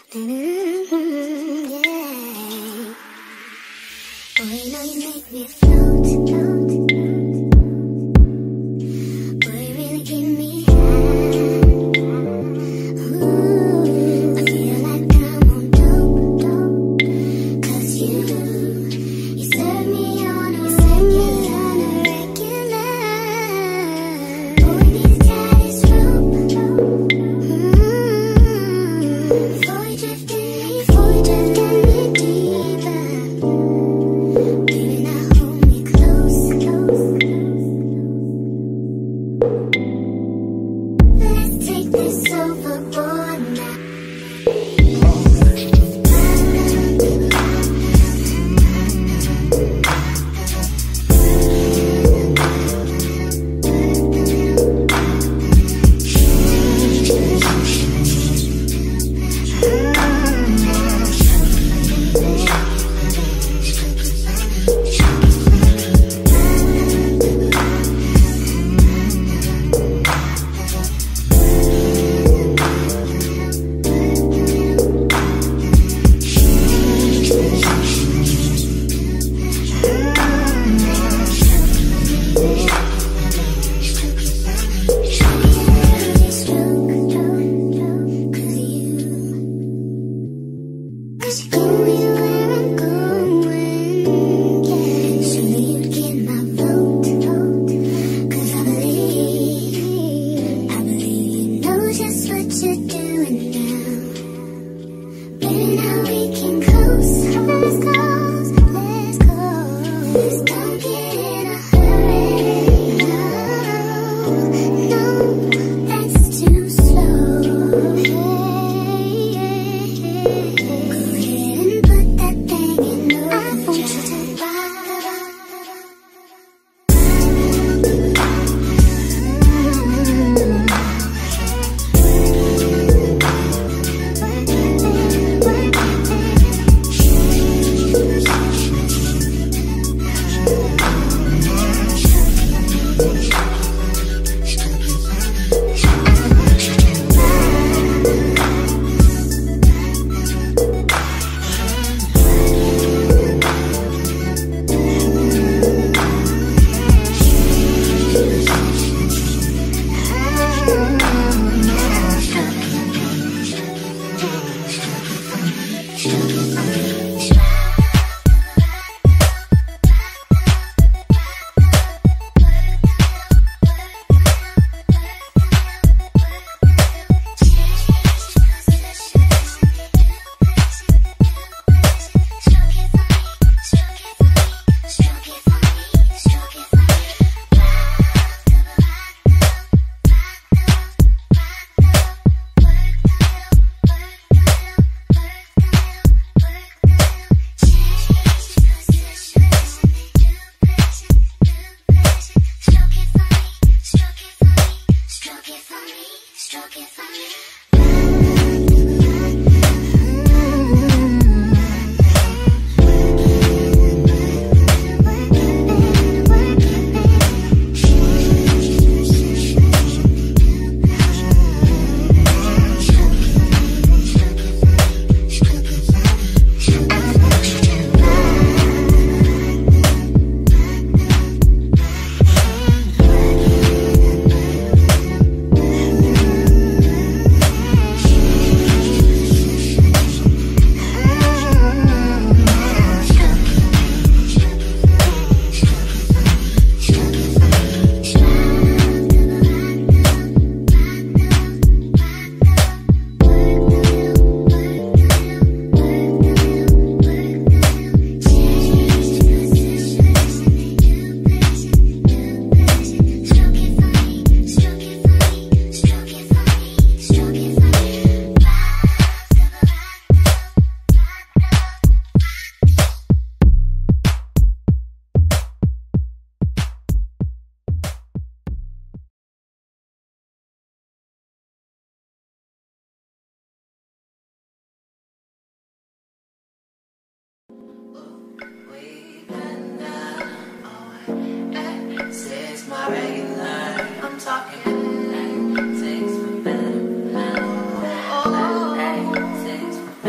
Regular,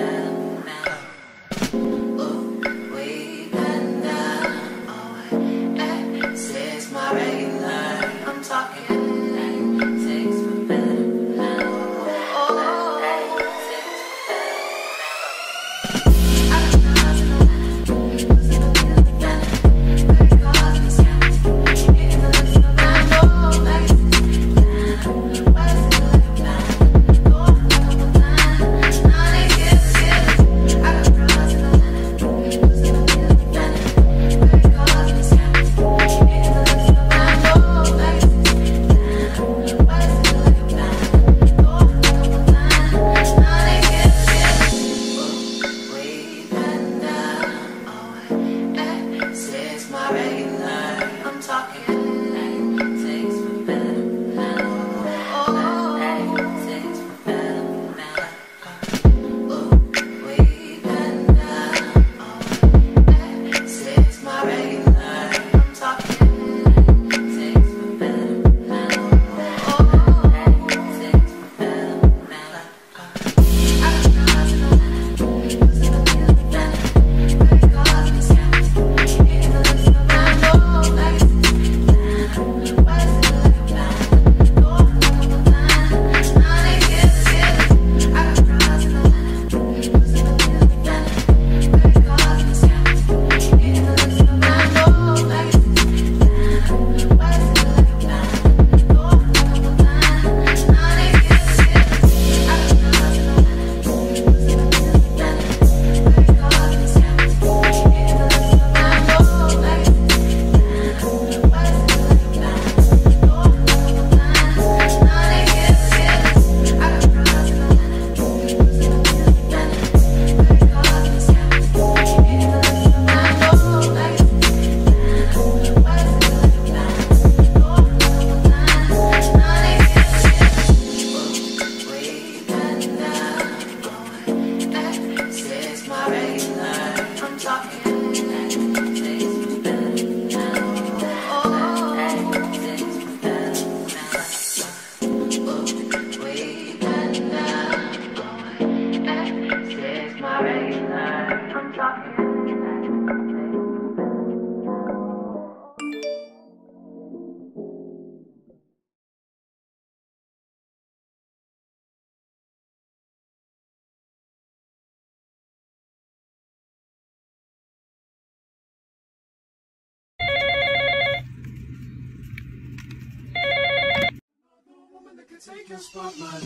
take your spotlight.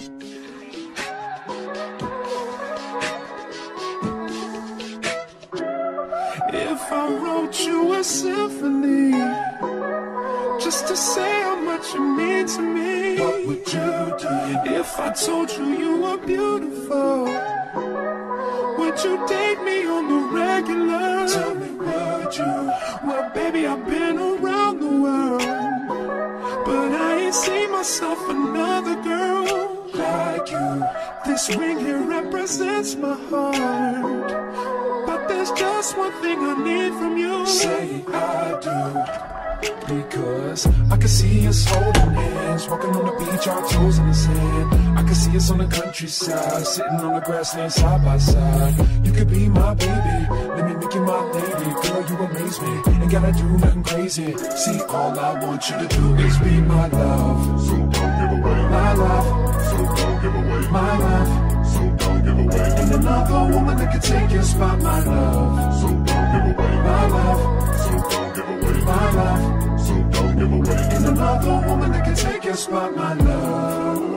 If I wrote you a symphony, just to say how much you mean to me, what would you do? If I told you you were beautiful, would you date me on the regular? Tell me, would you? Well, baby, I've been around the world, but I ain't seen myself another girl like you. This ring here represents my heart, but there's just one thing I need from you. Say I do. Because I can see us holding hands, walking on the beach, our toes in the sand. I can see us on the countryside, sitting on the grassland side by side. You could be my baby, let me make you my lady. Girl, you amaze me, ain't gotta do nothing crazy. See, all I want you to do is be my love. So don't give away my love. So don't give away my love. So don't give away. Ain't another woman that can take your spot, my love. So don't give away my love. So don't give away my love. So don't give away. Ain't another woman that can take your spot, my love.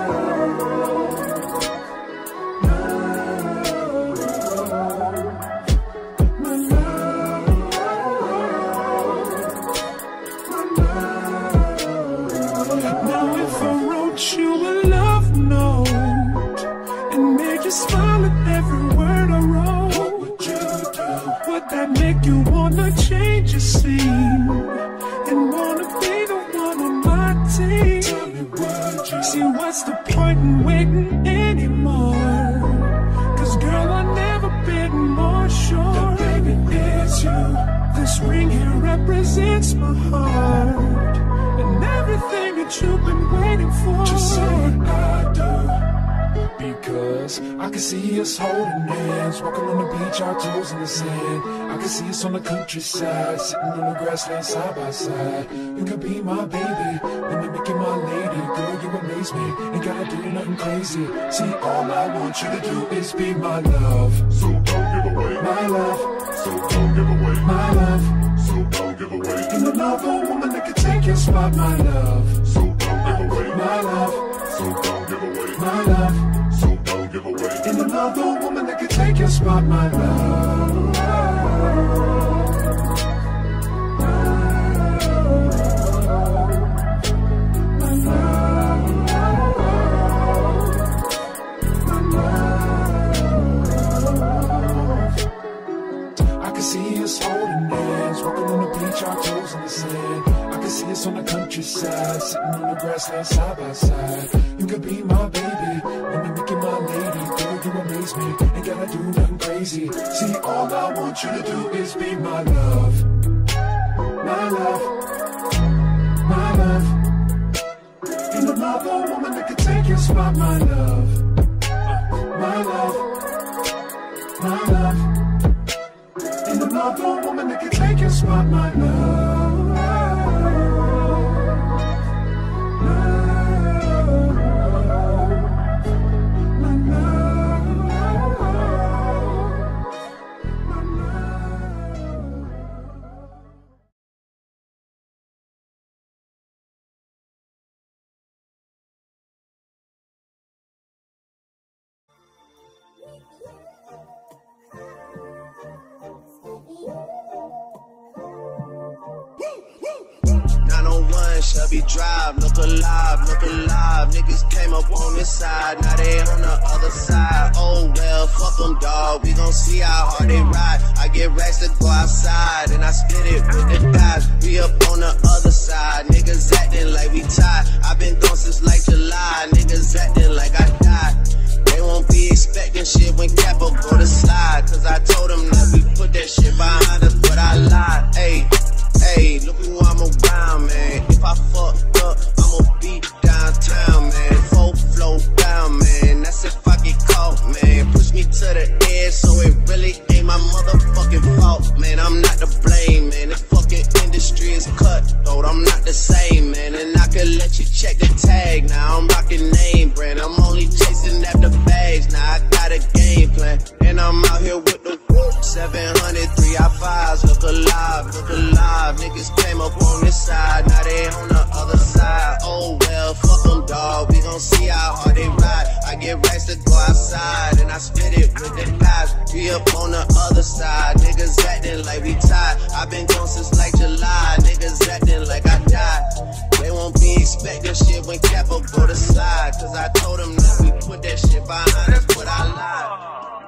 Now if I wrote you a love note and made you smile at every word I wrote, what would you do? Would that make you wanna change your scene and wanna be the one on my team? Tell me, would you? See, what's the point in waiting anymore? Cause girl, I've never been more sure that baby it's you. This ring here represents my heart and everything that you've been waiting for. Just say I do. Because I can see us holding hands, walking on the beach, our toes in the sand. I can see us on the countryside, sitting on the grassland side by side. You could be my baby, let me make you my lady. Girl, you amaze me, ain't gotta do nothing crazy. See, all I want you to do is be my love. So don't give away my love. So don't give away my love. So don't give away. Ain't another woman that can take your spot, my love. So don't give away my love. So don't give away my love. So don't give away. Ain't another woman that can take your spot, my love. I can see us holding hands, walking on the beach, our toes in the sand. I can see us on the countryside, sitting on the grassland side by side. You could be my baby, let me make you my lady. Girl, you amaze me, ain't gotta do nothing crazy. See, all I want you to do is be my love. My love. My love. Ain't another woman that can take your spot, my love. My love. My love. Ain't another woman that can take your spot, my love. Shelby Drive, look alive, look alive. Niggas came up on this side, now they on the other side. Oh well, fuck them, dawg, we gon' see how hard they ride. I get racks to go outside, and I split it with the guys. We up on the other side, niggas acting like we tied. I been gone since like July, niggas acting like I died. They won't be expecting shit when Capo go to slide, cause I told them that we put that shit behind us, but I lied. Hey, look who I'm around, man. If I fucked up, I'ma be downtown, man. Full flow down, man. That's if I get caught, man. Push me to the edge, so it really ain't my motherfucking fault, man. I'm not to blame, man. The fucking industry is cutthroat. I'm not the same, man. And I could let you check the tag. Now I'm rocking name brand. I'm only chasing after bags. Now I got a game plan, and I'm out here with the 700 3i5s. Look alive, look alive. Niggas came up on this side, now they on the other side. Oh well, fuck them, dawg. We gon' gon' see how hard they ride. I get racks to go outside, and I spit it with the knives. We up on the other side, niggas acting like we tied. I been gone since like July, niggas acting like I died. They won't be expecting shit when Capo go to slide. Cause I told them that we put that shit behind us, but I lied.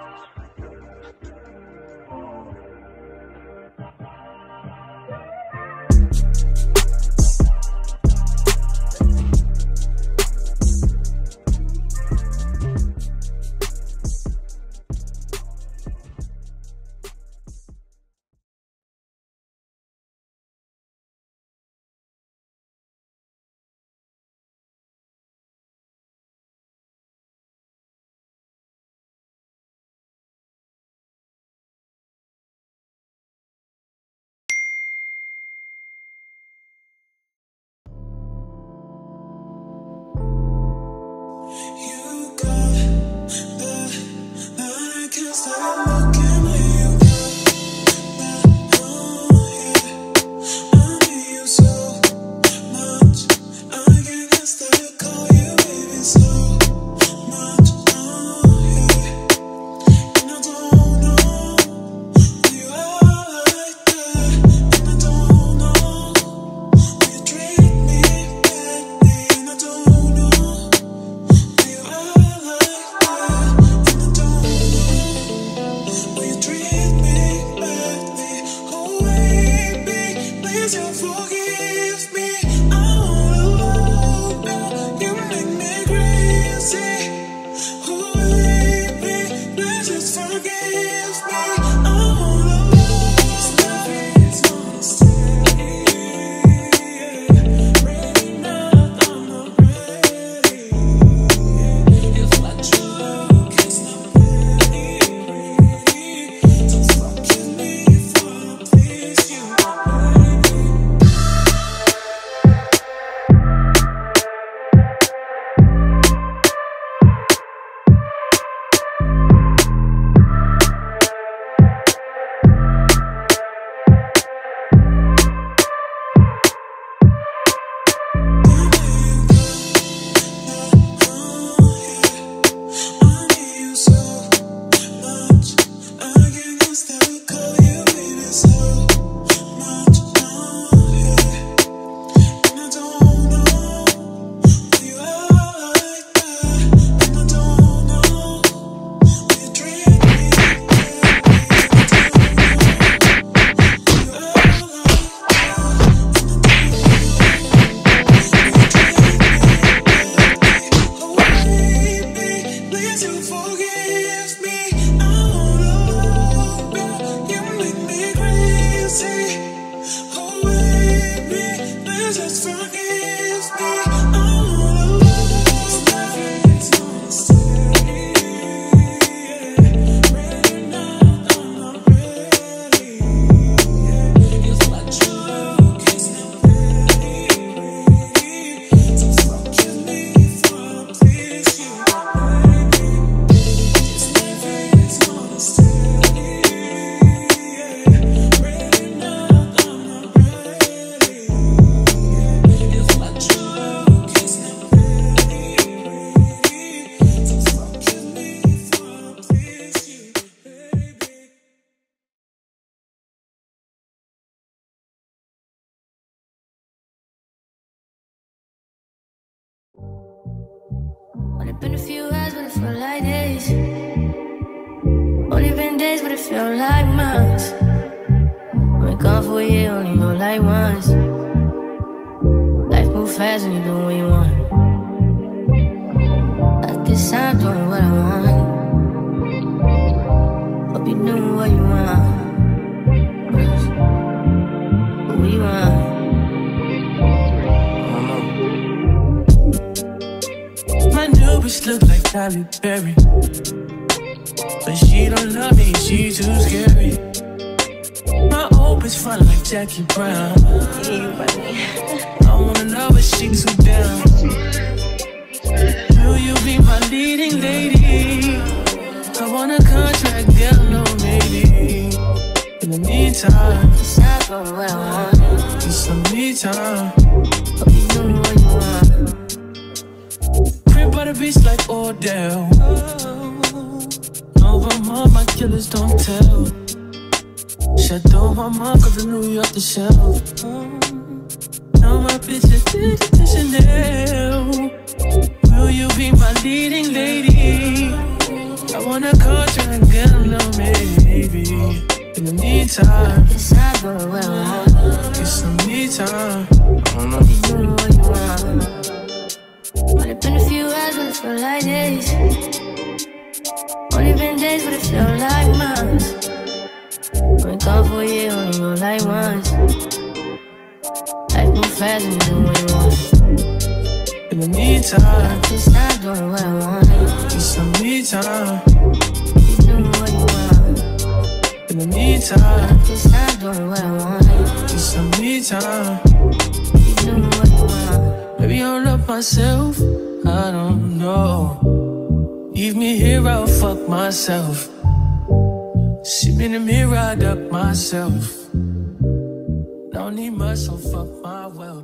Only been a few hours, but it felt like days. Only been days, but it felt like months. Been gone for a year, only go like once. Life moves fast when you do what you want. At this time, doing what I want. Hope you doing what you want. What you want. My new bitch look like Tyler Perry, but she don't love me, she too scary. My old bitch fun like Jackie Brown. I wanna know but she too down. Will you be my leading lady? I want a contract, girl, no maybe. In the meantime, It's not going where I want. it's some me time. Hope you doing what you want. Crib a beast like Odell. Over my killers don't tell. Shadow my mark of the New York the shelf. Now my bitch is Chanel. Will you be my leading lady? I wanna call you and get a little maybe. In the meantime, Guess I go where I want. get some me time. I don't know. You doing what you want. Only been a few hours, but it feel like days. Only been days, but it feel like months. Been gone for a year, only go like once. Life move fast and you do what you want. In the meantime, Just not doing what I want. get some me time. You doing what you want. In the meantime, Just not doing what I want. get some me time. You doing what you want. Maybe I'll love myself, I don't know. Leave me here, I'll fuck myself. See me in the mirror, I duck myself. Don't need much, so fuck my wealth.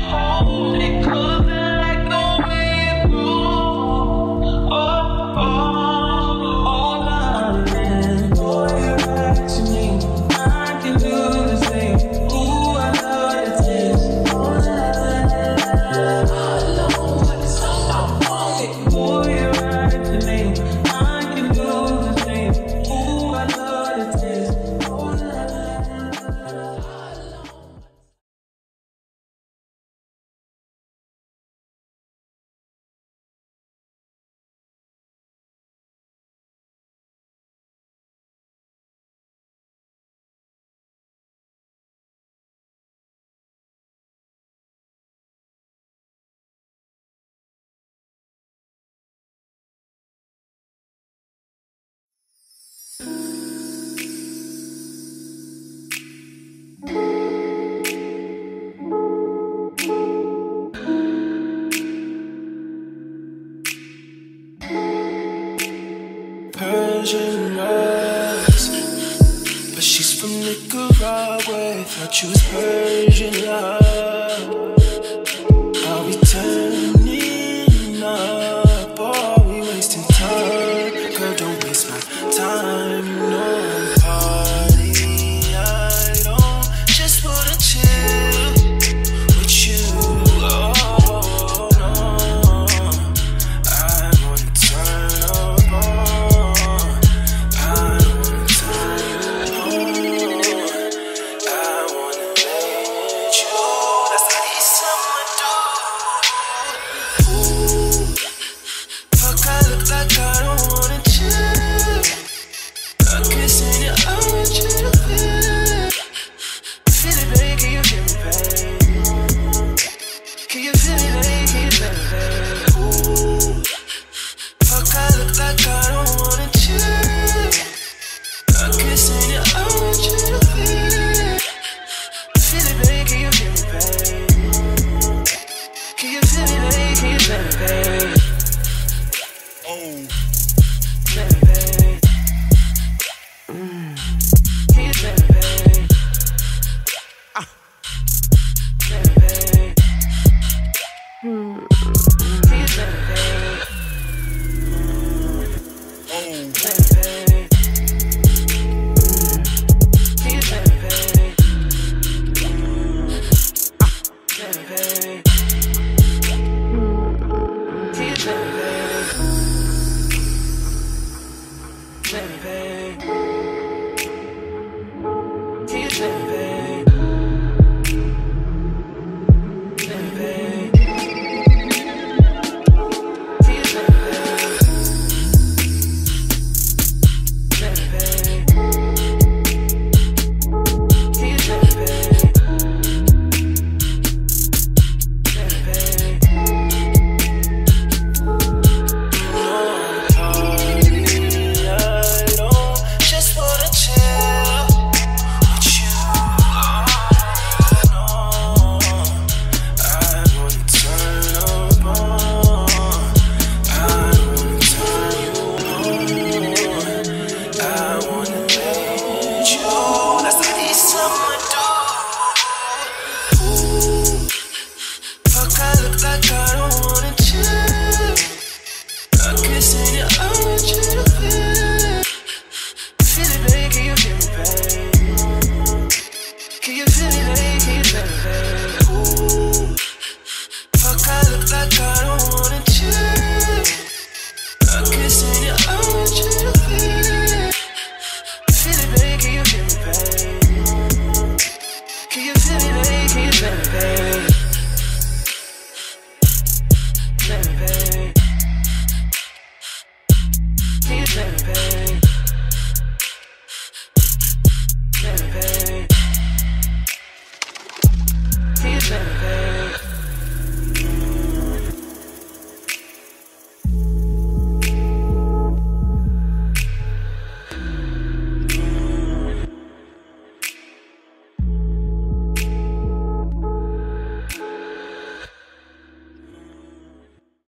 Oh, Persian rose, but she's from Nicaragua. Thought you was Persian love. Are we turning up or are we wasting time? Girl, don't waste my time. No party, I don't just wanna chill with you. Oh no, I wanna turn up on. I wanna turn on. I wanna let you. That's what he's someone do. Ooh, fuck, I look like I don't wanna chill. I'm kissing you, I want you to feel. Feel it, baby, can you feel me, baby? Can you feel it, baby, can you feel me, baby? Ooh, fuck, I look like I don't wanna chill. I'm kissing you, I want you to feel. Feel it, baby, can you feel me, baby? Can you feel me, baby, can you feel me, baby? Oh, feel me, baby. Can you feel me, baby? Feel me, baby. Can you feel me, baby? Oh, feel me, baby. Can you feel me, baby? Feel me, baby. Can you feel me, baby? Feel me, baby.